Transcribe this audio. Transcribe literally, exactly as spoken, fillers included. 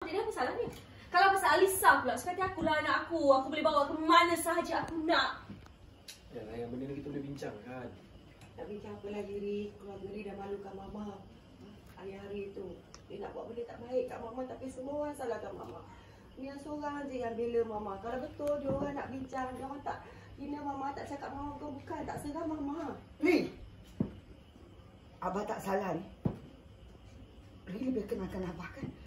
Jadi apa salahnya? Kalau pasal Alisa pula, seperti akulah anak aku. Aku boleh bawa ke mana sahaja aku nak. Yalah, yang benda ni kita boleh bincang kan. Nak bincang apa lagi, Rik? Keluarga Rik dah malukan Mama. Hari-hari tu dia nak buat benda tak baik kat Mama, tapi semua orang salahkan Mama. Dia seorang je yang bela Mama. Kalau betul dia orang nak bincang, dia orang tak hina Mama, tak cakap Mama bukan, tak serang Mama. Ri, Abah tak salah ni. Ri lebih kenalkan Abah kan?